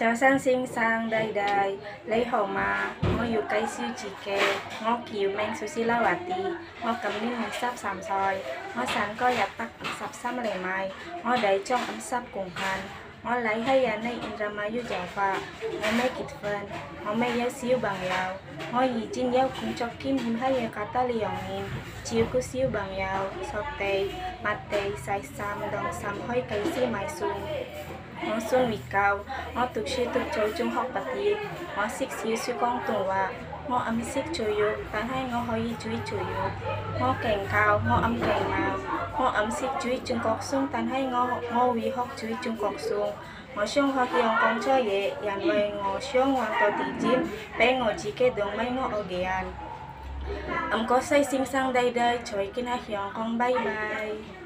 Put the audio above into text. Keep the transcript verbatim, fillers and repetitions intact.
Chào sang sinh sang đây đây lấy hồ mà ngó yêu cây siêu chỉ kê ngó kiều men sushi la vạt tì ngó cầm ninh ngày sắp sàm soi ngó sáng có giặt tắc sắp xăm lề mai ngó đầy trong ấm sắp cùng khăn ngó lấy hay à nay in ra mai yêu giàu phà ngó mấy kịch phân ngó mấy giáo siêu bằng giàu ngó gì chín giáo cùng cho kim him hay à cả ta liều nghìn chiều cứ siêu bằng giàu sọt tê mặt tê say sam đồng sam hơi cây siêu mai xuân ngó xuân vị cao ngó tục sư tục chơi trung học bát tiết ngó xích siêu siêu con tùng và ngó âm xích chơi yêu tan hay ngó hơi chuối chơi yêu ngó kèn cao ngó âm kèn màu ngó âm xích chuối trung cọc xuân tan hay ngó ngó vị học chuối trung cọc xuân ngó xuân hoa kiong con chơi dễ dàn về ngó xuân hoàng tàu tỷ chim bé ngó chỉ cái đường mấy ngó ở ghế âm có say sinh sang đây đây chơi cái na hiong con bye bye.